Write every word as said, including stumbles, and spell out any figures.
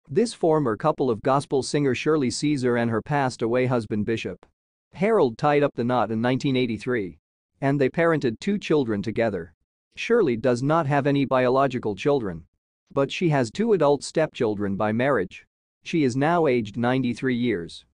This former couple of gospel singer Shirley Caesar and her passed-away husband Bishop Harold tied up the knot in nineteen eighty-three. And they parented two children together. Shirley does not have any biological children. But she has two adult stepchildren by marriage. She is now aged ninety-three years.